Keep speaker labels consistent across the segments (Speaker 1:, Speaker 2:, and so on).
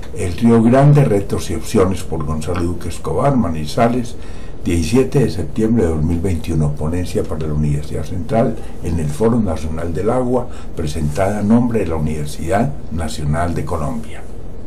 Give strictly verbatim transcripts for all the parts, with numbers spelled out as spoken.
Speaker 1: El Río Grande, retos y opciones, por Gonzalo Duque Escobar, Manizales, diecisiete de septiembre de dos mil veintiuno, ponencia para la Universidad Central en el Foro Nacional del Agua, presentada a nombre de la Universidad Nacional de Colombia.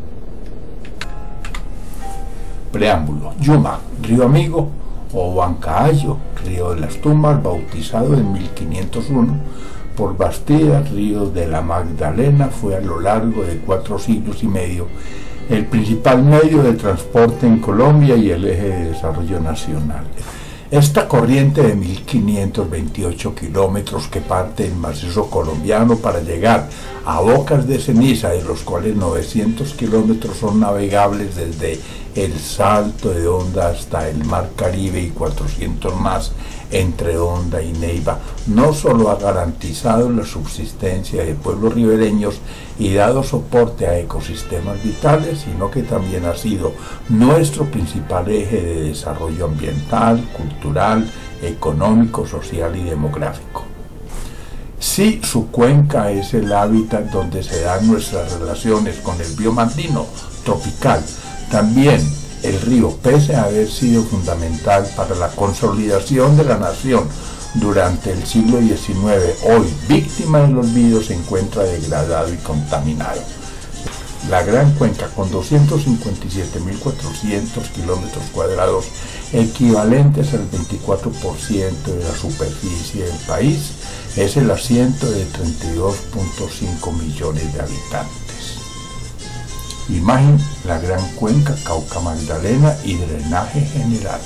Speaker 1: Preámbulo. Yuma, río Amigo, o Huancayo, río de las Tumbas, bautizado en mil quinientos uno por Bastidas, río de la Magdalena, fue a lo largo de cuatro siglos y medio el principal medio de transporte en Colombia y el eje de desarrollo nacional. Esta corriente de mil quinientos veintiocho kilómetros que parte del macizo colombiano para llegar a Bocas de Ceniza, de los cuales novecientos kilómetros son navegables desde el Salto de Honda hasta el Mar Caribe y cuatrocientos más entre Honda y Neiva, no solo ha garantizado la subsistencia de pueblos ribereños y dado soporte a ecosistemas vitales, sino que también ha sido nuestro principal eje de desarrollo ambiental, cultural, económico, social y demográfico. Sí, su cuenca es el hábitat donde se dan nuestras relaciones con el bioma andino tropical. También el río, pese a haber sido fundamental para la consolidación de la nación durante el siglo diecinueve, hoy víctima del olvido, se encuentra degradado y contaminado. La Gran Cuenca, con doscientos cincuenta y siete mil cuatrocientos kilómetros cuadrados, equivalentes al veinticuatro por ciento de la superficie del país, es el asiento de treinta y dos punto cinco millones de habitantes. Imagen: la Gran Cuenca Cauca-Magdalena y drenaje general.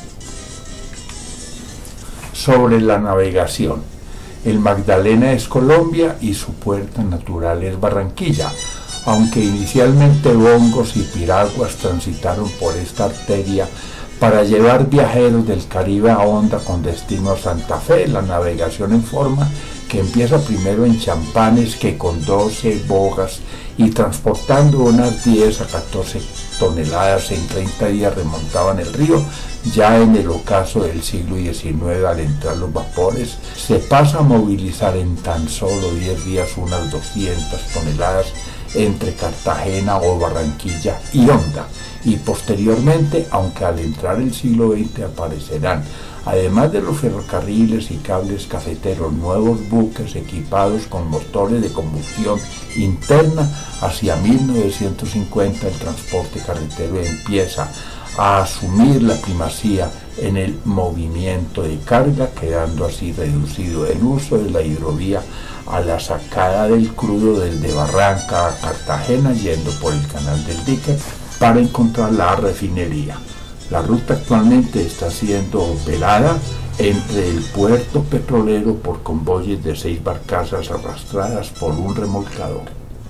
Speaker 1: Sobre la navegación. El Magdalena es Colombia y su puerto natural es Barranquilla, aunque inicialmente hongos y piraguas transitaron por esta arteria para llevar viajeros del Caribe a Honda con destino a Santa Fe. La navegación en forma que empieza primero en Champanes, que con doce bogas y transportando unas diez a catorce toneladas en treinta días remontaban el río. Ya en el ocaso del siglo diecinueve, al entrar los vapores, se pasa a movilizar en tan solo diez días unas doscientas toneladas entre Cartagena o Barranquilla y Honda, y posteriormente, aunque al entrar el siglo veinte aparecerán, además de los ferrocarriles y cables cafeteros, nuevos buques equipados con motores de combustión interna, hacia mil novecientos cincuenta el transporte carretero empieza a asumir la primacía en el movimiento de carga, quedando así reducido el uso de la hidrovía a la sacada del crudo desde Barranca a Cartagena, yendo por el canal del Dique para encontrar la refinería. La ruta actualmente está siendo operada entre el puerto petrolero por convoyes de seis barcazas arrastradas por un remolcador.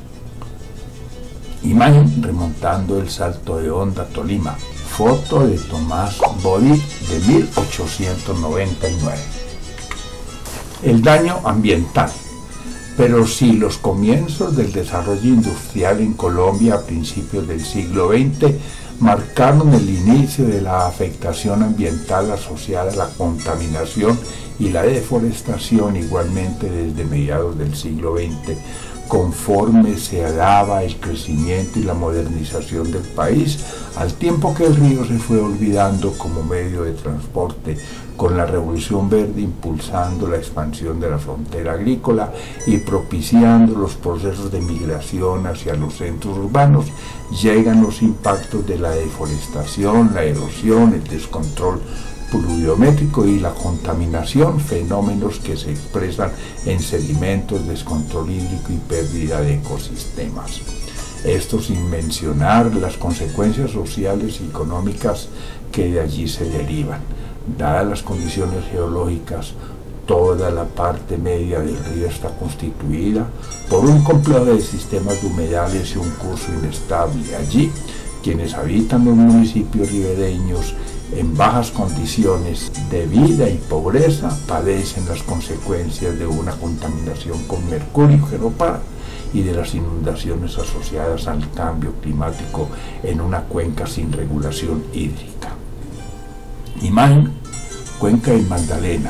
Speaker 1: Imagen: remontando el Salto de Honda, Tolima. Foto de Tomás Body de mil ochocientos noventa y nueve. El daño ambiental. Pero si los comienzos del desarrollo industrial en Colombia a principios del siglo veinte marcaron el inicio de la afectación ambiental asociada a la contaminación y la deforestación, igualmente desde mediados del siglo veinte, conforme se daba el crecimiento y la modernización del país, al tiempo que el río se fue olvidando como medio de transporte, con la Revolución Verde impulsando la expansión de la frontera agrícola y propiciando los procesos de migración hacia los centros urbanos, llegan los impactos de la deforestación, la erosión, el descontrol pluviométrico y la contaminación, fenómenos que se expresan en sedimentos, descontrol hídrico y pérdida de ecosistemas. Esto sin mencionar las consecuencias sociales y económicas que de allí se derivan. Dadas las condiciones geológicas, toda la parte media del río está constituida por un complejo de sistemas de humedales y un curso inestable. Allí, quienes habitan los municipios ribereños en bajas condiciones de vida y pobreza padecen las consecuencias de una contaminación con mercurio que no para y de las inundaciones asociadas al cambio climático en una cuenca sin regulación hídrica. Imagen: Cuenca del Magdalena.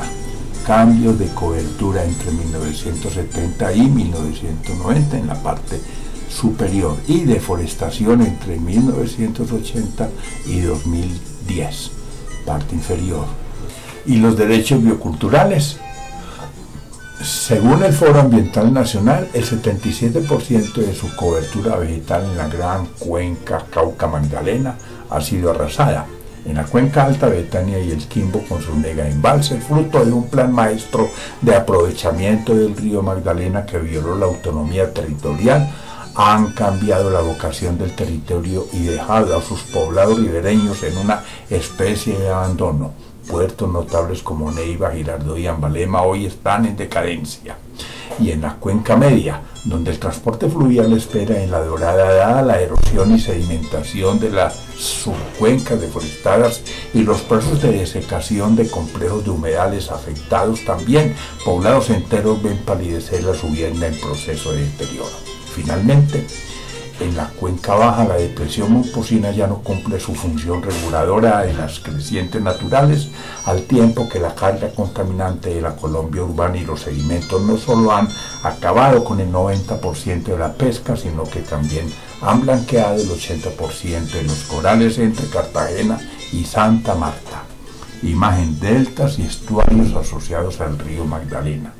Speaker 1: Cambios de cobertura entre mil novecientos setenta y mil novecientos noventa en la parte superior y deforestación entre mil novecientos ochenta y dos mil diez, parte inferior. Y los derechos bioculturales. Según el Foro Ambiental Nacional, el setenta y siete por ciento de su cobertura vegetal en la gran cuenca Cauca-Magdalena ha sido arrasada. En la cuenca alta, Betania y el Quimbo con sus mega embalses, fruto de un plan maestro de aprovechamiento del río Magdalena que violó la autonomía territorial, han cambiado la vocación del territorio y dejado a sus poblados ribereños en una especie de abandono. Puertos notables como Neiva, Girardot y Ambalema hoy están en decadencia. Y en la cuenca media, donde el transporte fluvial espera en la Dorada, dada la erosión y sedimentación de las subcuencas deforestadas y los procesos de desecación de complejos de humedales afectados, también poblados enteros ven palidecer la su vivienda en proceso de deterioro. Finalmente, en la cuenca baja, la depresión momposina ya no cumple su función reguladora de las crecientes naturales, al tiempo que la carga contaminante de la Colombia urbana y los sedimentos no solo han acabado con el noventa por ciento de la pesca, sino que también han blanqueado el ochenta por ciento de los corales entre Cartagena y Santa Marta. Imagen deltas y estuarios asociados al río Magdalena.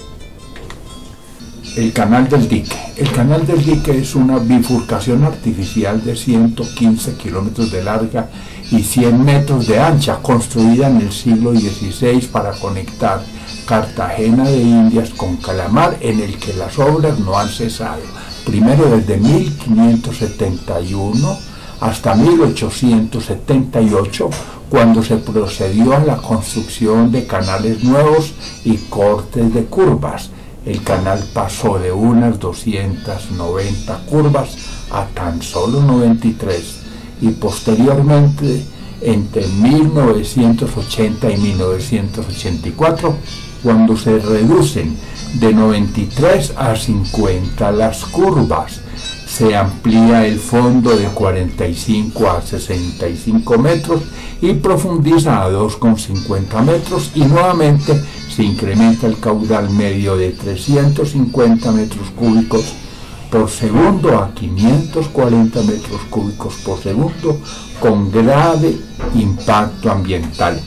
Speaker 1: El canal del dique. El canal del dique es una bifurcación artificial de ciento quince kilómetros de larga y cien metros de ancha, construida en el siglo dieciséis para conectar Cartagena de Indias con Calamar, en el que las obras no han cesado. Primero desde mil quinientos setenta y uno hasta mil ochocientos setenta y ocho, cuando se procedió a la construcción de canales nuevos y cortes de curvas. El canal pasó de unas doscientas noventa curvas a tan solo noventa y tres, y posteriormente, entre mil novecientos ochenta y mil novecientos ochenta y cuatro, cuando se reducen de noventa y tres a cincuenta las curvas, se amplía el fondo de cuarenta y cinco a sesenta y cinco metros y profundiza a dos coma cincuenta metros, y nuevamente se incrementa el caudal medio de trescientos cincuenta metros cúbicos por segundo a quinientos cuarenta metros cúbicos por segundo, con grave impacto ambiental.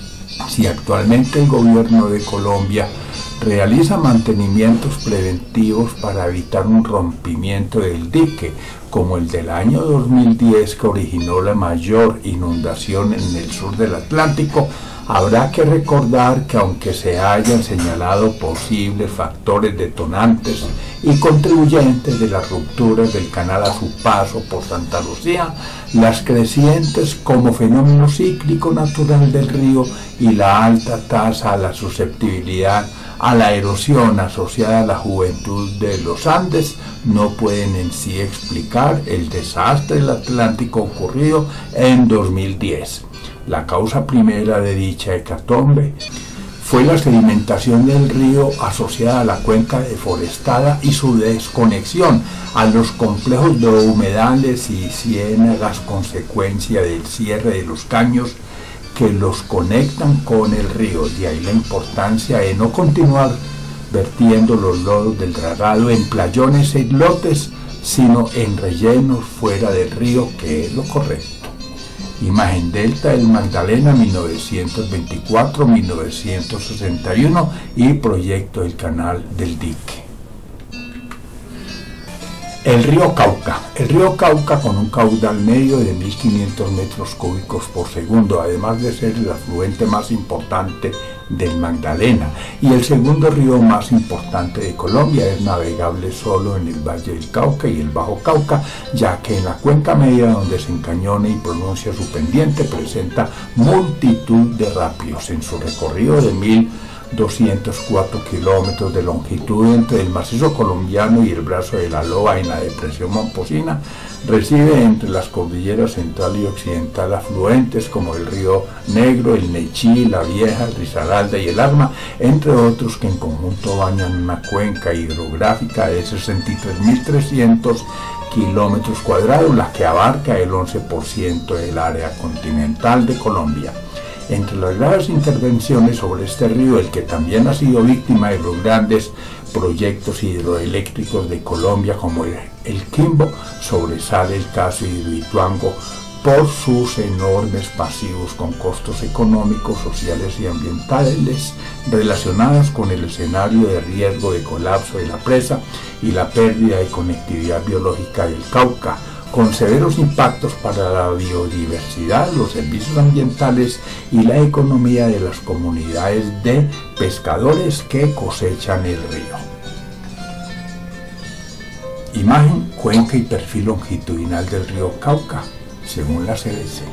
Speaker 1: Si actualmente el gobierno de Colombia realiza mantenimientos preventivos para evitar un rompimiento del dique, como el del año dos mil diez que originó la mayor inundación en el sur del Atlántico, habrá que recordar que aunque se hayan señalado posibles factores detonantes y contribuyentes de las rupturas del canal a su paso por Santa Lucía, las crecientes como fenómeno cíclico natural del río y la alta tasa a la susceptibilidad a la erosión asociada a la juventud de los Andes no pueden en sí explicar el desastre del Atlántico ocurrido en dos mil diez. La causa primera de dicha hecatombe fue la sedimentación del río asociada a la cuenca deforestada y su desconexión a los complejos de humedales y ciénagas, consecuencia del cierre de los caños que los conectan con el río. De ahí la importancia de no continuar vertiendo los lodos del dragado en playones e islotes, sino en rellenos fuera del río, que es lo correcto. Imagen delta del Magdalena mil novecientos veinticuatro a mil novecientos sesenta y uno y proyecto del canal del dique. El río Cauca. El río Cauca, con un caudal medio de mil quinientos metros cúbicos por segundo, además de ser el afluente más importante del Magdalena y el segundo río más importante de Colombia, es navegable solo en el Valle del Cauca y el Bajo Cauca, ya que en la cuenca media, donde se encañona y pronuncia su pendiente, presenta multitud de rápidos. En su recorrido de mil doscientos cuatro kilómetros de longitud entre el macizo colombiano y el brazo de la Loa en la depresión momposina, recibe entre las cordilleras central y occidental afluentes como el río Negro, el Nechí, la Vieja, el Risaralda y el Arma, entre otros, que en conjunto bañan una cuenca hidrográfica de sesenta y tres mil trescientos kilómetros cuadrados, la que abarca el once por ciento del área continental de Colombia. Entre las graves intervenciones sobre este río, el que también ha sido víctima de los grandes proyectos hidroeléctricos de Colombia, como el, el Quimbo, sobresale el caso de Hidroituango por sus enormes pasivos con costos económicos, sociales y ambientales relacionados con el escenario de riesgo de colapso de la presa y la pérdida de conectividad biológica del Cauca, con severos impactos para la biodiversidad, los servicios ambientales y la economía de las comunidades de pescadores que cosechan el río. Imagen, cuenca y perfil longitudinal del río Cauca, según la C D C.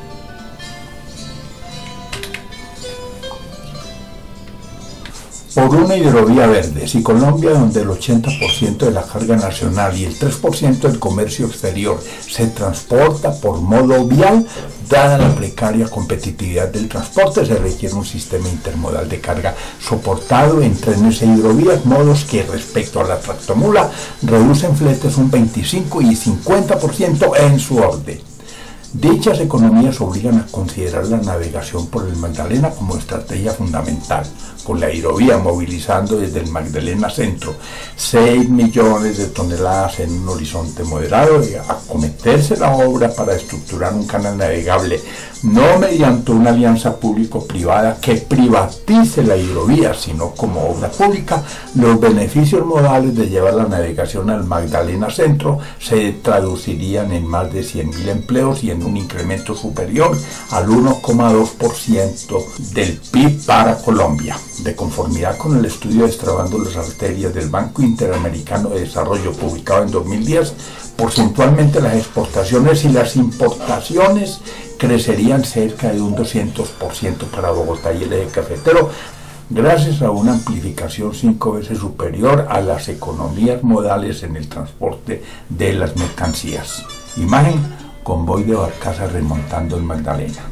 Speaker 1: Por una hidrovía verde, si Colombia, donde el ochenta por ciento de la carga nacional y el tres por ciento del comercio exterior se transporta por modo vial, dada la precaria competitividad del transporte, se requiere un sistema intermodal de carga soportado en trenes e hidrovías, modos que respecto a la tractomula reducen fletes un veinticinco y cincuenta por ciento en su orden. Dichas economías obligan a considerar la navegación por el Magdalena como estrategia fundamental, con la hidrovía movilizando desde el Magdalena Centro seis millones de toneladas en un horizonte moderado y acometerse la obra para estructurar un canal navegable, no mediante una alianza público-privada que privatice la hidrovía, sino como obra pública. Los beneficios modales de llevar la navegación al Magdalena Centro se traducirían en más de cien mil empleos y en un incremento superior al uno coma dos por ciento del P I B para Colombia. De conformidad con el estudio Destrabando las arterias del Banco Interamericano de Desarrollo publicado en dos mil diez, porcentualmente las exportaciones y las importaciones crecerían cerca de un doscientos por ciento para Bogotá y el eje cafetero, gracias a una amplificación cinco veces superior a las economías modales en el transporte de las mercancías. Imagen, convoy de barcazas remontando el Magdalena.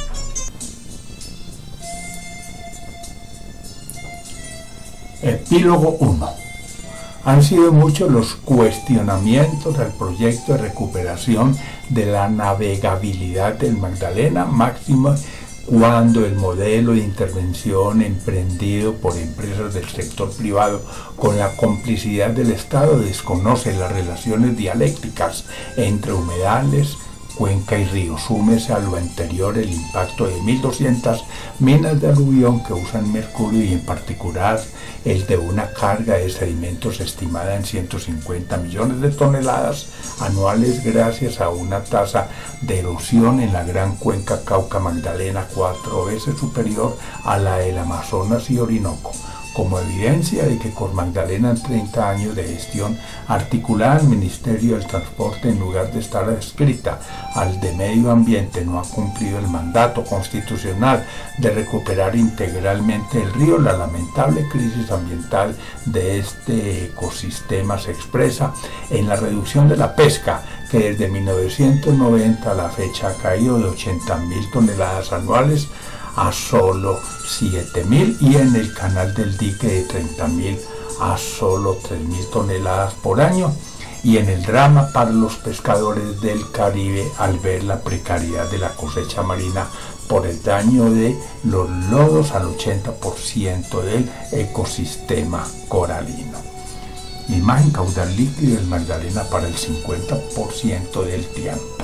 Speaker 1: Epílogo uno. Han sido muchos los cuestionamientos al proyecto de recuperación de la navegabilidad del Magdalena, máximo cuando el modelo de intervención emprendido por empresas del sector privado con la complicidad del Estado desconoce las relaciones dialécticas entre humedales, cuenca y río. Súmese a lo anterior el impacto de mil doscientas minas de aluvión que usan mercurio y en particular el de una carga de sedimentos estimada en ciento cincuenta millones de toneladas anuales gracias a una tasa de erosión en la gran cuenca Cauca-Magdalena cuatro veces superior a la del Amazonas y Orinoco, como evidencia de que con Magdalena en treinta años de gestión articulada al Ministerio del Transporte, en lugar de estar adscrita al de Medio Ambiente, no ha cumplido el mandato constitucional de recuperar integralmente el río. La lamentable crisis ambiental de este ecosistema se expresa en la reducción de la pesca, que desde mil novecientos noventa a la fecha ha caído de ochenta mil toneladas anuales a solo siete mil, y en el canal del dique de treinta mil a solo tres mil toneladas por año, y en el drama para los pescadores del Caribe al ver la precariedad de la cosecha marina por el daño de los lodos al ochenta por ciento del ecosistema coralino. Imagen, caudal líquido del Magdalena para el cincuenta por ciento del tiempo.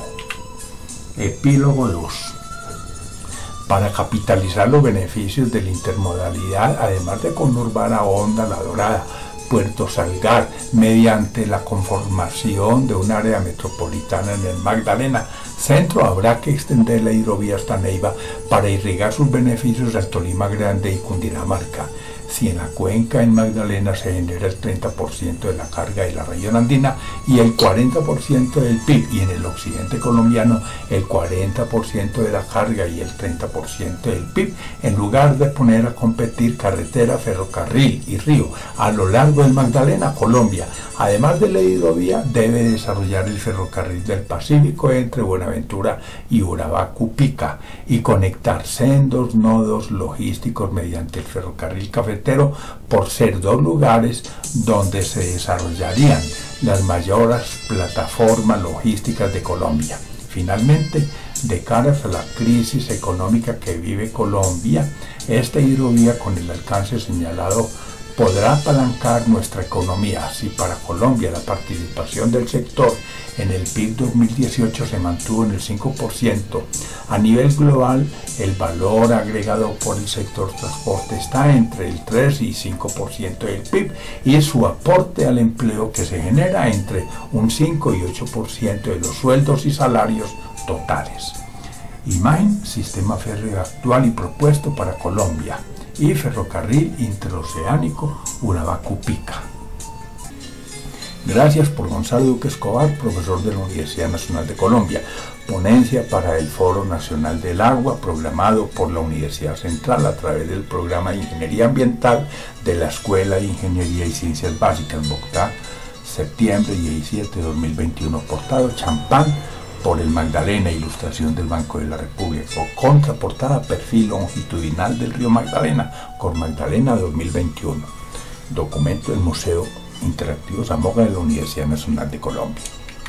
Speaker 1: Epílogo dos. Para capitalizar los beneficios de la intermodalidad, además de conurbar a Honda, La Dorada, Puerto Salgar, mediante la conformación de un área metropolitana en el Magdalena Centro, habrá que extender la hidrovía hasta Neiva para irrigar sus beneficios al Tolima Grande y Cundinamarca. Si en la cuenca en Magdalena se genera el treinta por ciento de la carga de la región andina y el cuarenta por ciento del P I B, y en el occidente colombiano el cuarenta por ciento de la carga y el treinta por ciento del P I B, en lugar de poner a competir carretera, ferrocarril y río a lo largo del Magdalena, Colombia, además de la hidrovía, debe desarrollar el ferrocarril del Pacífico entre Buenaventura y Urabá-Cupica y conectar sendos nodos logísticos mediante el ferrocarril cafetero, por ser dos lugares donde se desarrollarían las mayores plataformas logísticas de Colombia. Finalmente, de cara a la crisis económica que vive Colombia, esta hidrovía, con el alcance señalado podrá apalancar nuestra economía si para Colombia la participación del sector en el P I B dos mil dieciocho se mantuvo en el cinco por ciento. A nivel global, el valor agregado por el sector transporte está entre el tres y cinco por ciento del P I B y su aporte al empleo que se genera entre un cinco y ocho por ciento de los sueldos y salarios totales. Imagen, sistema férreo actual y propuesto para Colombia y ferrocarril interoceánico Urabá-Cupica. Gracias por Gonzalo Duque Escobar, profesor de la Universidad Nacional de Colombia. Ponencia para el Foro Nacional del Agua, programado por la Universidad Central a través del programa de Ingeniería Ambiental de la Escuela de Ingeniería y Ciencias Básicas, Bogotá, septiembre diecisiete de dos mil veintiuno. Portada champán por el Magdalena, ilustración del Banco de la República. Contraportada, perfil longitudinal del río Magdalena, Cor Magdalena dos mil veintiuno. Documento del Museo Interactivo Zamoga de la Universidad Nacional de Colombia.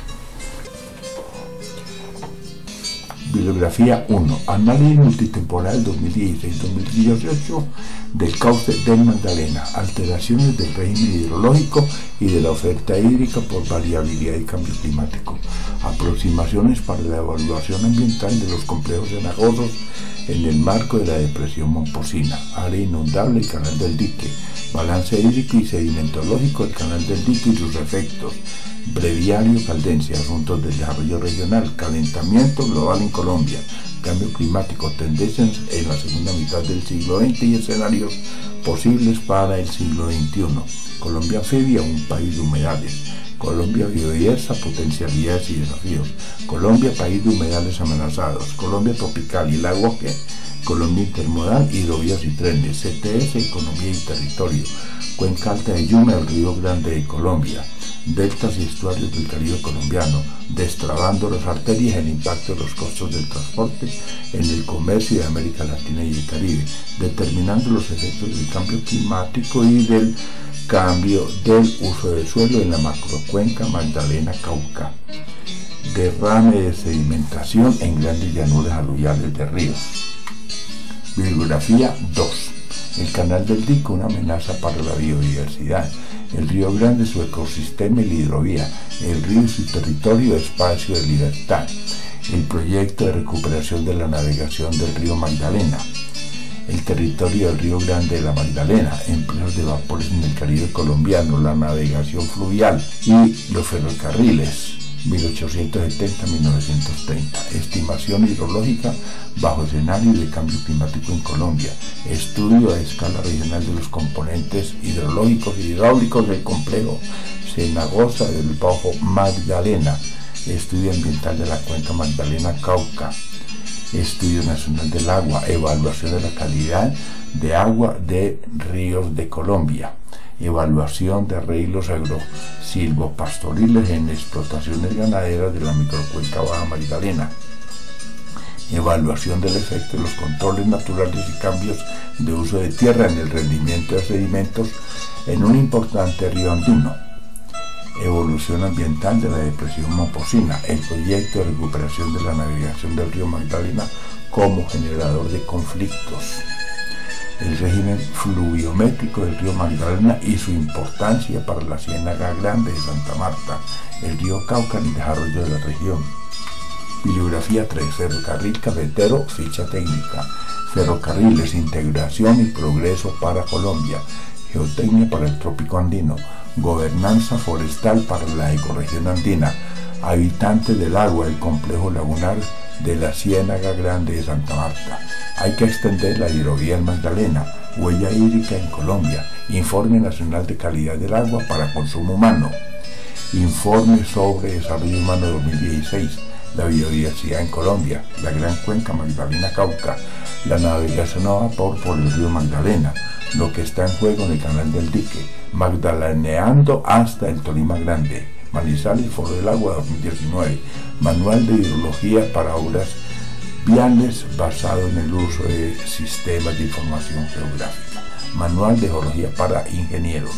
Speaker 1: Bibliografía uno. Análisis multitemporal dos mil dieciséis dos mil dieciocho del cauce del Magdalena. Alteraciones del régimen hidrológico y de la oferta hídrica por variabilidad y cambio climático. Aproximaciones para la evaluación ambiental de los complejos cenagosos en el marco de la depresión Momposina. Área inundable y canal del dique. Balance hídrico y sedimentológico del canal del dique y sus efectos. Breviario Caldense, asuntos del desarrollo regional, calentamiento global en Colombia, cambio climático, tendencias en la segunda mitad del siglo veinte y escenarios posibles para el siglo veintiuno. Colombia anfibia, un país de humedales. Colombia biodiversa, potencialidades y desafíos. Colombia, país de humedales amenazados. Colombia tropical y el agua que. Colombia intermodal, hidrovías y trenes. C T S, economía y territorio. Cuenca alta de Yuma, el río Grande de Colombia. Deltas y estuarios del Caribe colombiano, destrabando las arterias y el impacto de los costos del transporte en el comercio de América Latina y el Caribe, determinando los efectos del cambio climático y del cambio del uso del suelo en la macrocuenca Magdalena-Cauca. Derrame de sedimentación en grandes llanuras aluviales de ríos. Bibliografía dos. El canal del dique, una amenaza para la biodiversidad. El río Grande, su ecosistema y la hidrovía. El río y su territorio, espacio de libertad. El proyecto de recuperación de la navegación del río Magdalena. El territorio del río Grande de la Magdalena. Empleos de vapores en el Caribe colombiano. La navegación fluvial y los ferrocarriles. mil ochocientos setenta a mil novecientos treinta. Estimación hidrológica bajo escenario de cambio climático en Colombia. Estudio a escala regional de los componentes hidrológicos y hidráulicos del complejo cenagosa del Bajo Magdalena. Estudio ambiental de la cuenca Magdalena-Cauca. Estudio nacional del agua. Evaluación de la calidad de agua de ríos de Colombia. Evaluación de arreglos agrosilvopastoriles en explotaciones ganaderas de la microcuenca Baja Magdalena. Evaluación del efecto de los controles naturales y cambios de uso de tierra en el rendimiento de sedimentos en un importante río andino. Evolución ambiental de la depresión Momposina. El proyecto de recuperación de la navegación del río Magdalena como generador de conflictos. El régimen fluviométrico del río Magdalena y su importancia para la Ciénaga Grande de Santa Marta, el río Cauca en el desarrollo de la región. Bibliografía tres. Ferrocarril cafetero, ficha técnica. Ferrocarriles, integración y progreso para Colombia. Geotecnia para el trópico andino. Gobernanza forestal para la ecorregión andina. Habitantes del agua, el complejo lagunar de la Ciénaga Grande de Santa Marta. Hay que extender la hidrovía en Magdalena. Huella hídrica en Colombia. Informe Nacional de Calidad del Agua para Consumo Humano. Informe sobre Desarrollo Humano dos mil dieciséis. La biodiversidad en Colombia. La Gran Cuenca Magdalena-Cauca. La navegación a vapor por el río Magdalena. Lo que está en juego en el canal del dique. Magdaleneando hasta el Tolima Grande. Manizales, Foro del Agua dos mil diecinueve. Manual de hidrología para obras viales basado en el uso de sistemas de información geográfica. Manual de geología para ingenieros.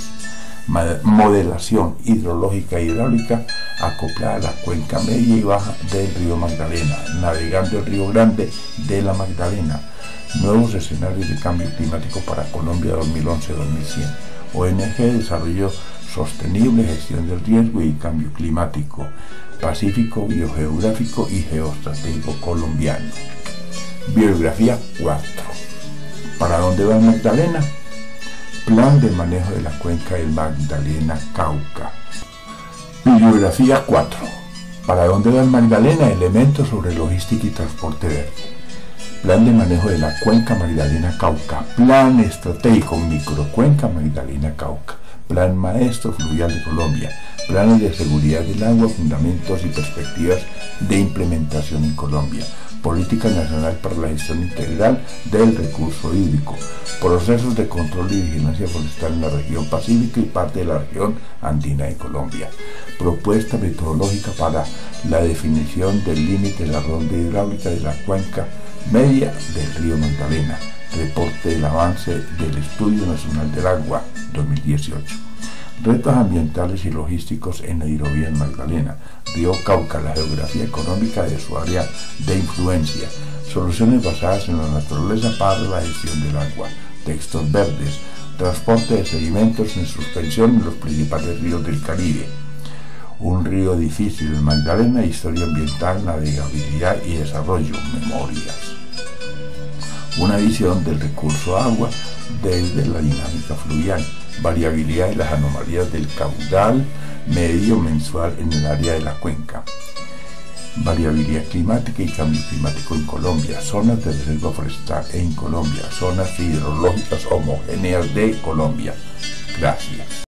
Speaker 1: Modelación hidrológica e hidráulica acoplada a la cuenca media y baja del río Magdalena, navegando el río Grande de la Magdalena. Nuevos escenarios de cambio climático para Colombia dos mil once a dos mil cien. O N G Desarrollo Sostenible, Gestión del Riesgo y Cambio Climático, Pacífico Biogeográfico y Geoestratégico Colombiano. Bibliografía cuatro. ¿Para dónde va el Magdalena? Plan de manejo de la cuenca del Magdalena-Cauca. Bibliografía cuatro. ¿Para dónde va el Magdalena? Elementos sobre logística y transporte verde. Plan de manejo de la cuenca Magdalena-Cauca. Plan estratégico microcuenca Magdalena-Cauca. Plan maestro fluvial de Colombia. Planes de seguridad del agua, fundamentos y perspectivas de implementación en Colombia. Política Nacional para la Gestión Integral del Recurso Hídrico. Procesos de control y vigilancia forestal en la región pacífica y parte de la región andina de Colombia. Propuesta metodológica para la definición del límite de la ronda hidráulica de la cuenca media del río Magdalena. Reporte del avance del Estudio Nacional del Agua dos mil dieciocho. Retos ambientales y logísticos en la hidrovía del Magdalena. Río Cauca, la geografía económica de su área de influencia. Soluciones basadas en la naturaleza para la gestión del agua. Textos verdes. Transporte de sedimentos en suspensión en los principales ríos del Caribe. Un río difícil, el Magdalena, historia ambiental, navegabilidad y desarrollo, memorias. Una visión del recurso agua desde la dinámica fluvial, variabilidad de las anomalías del caudal medio mensual en el área de la cuenca, variabilidad climática y cambio climático en Colombia, zonas de reserva forestal en Colombia, zonas hidrológicas homogéneas de Colombia. Gracias.